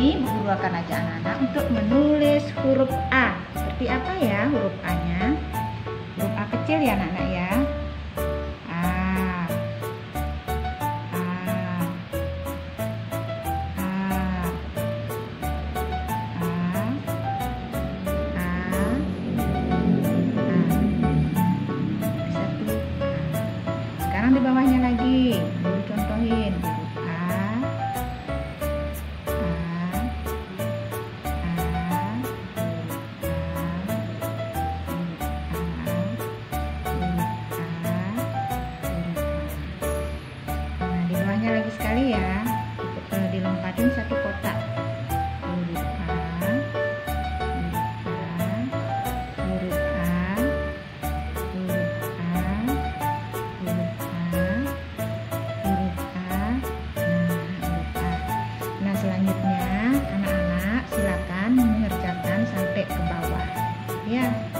ini guru akan ajak anak-anak untuk menulis huruf A. Seperti apa ya huruf A-nya? Huruf A kecil ya anak-anak ya. A, A, A, A, A, satu. Sekarang di bawahnya lagi, guru contohin. Lagi sekali ya, dilompatin satu kotak. Huruf A, huruf A, huruf A, huruf A, huruf A, huruf A. Nah, selanjutnya anak-anak silakan mengerjakan sampai ke bawah ya.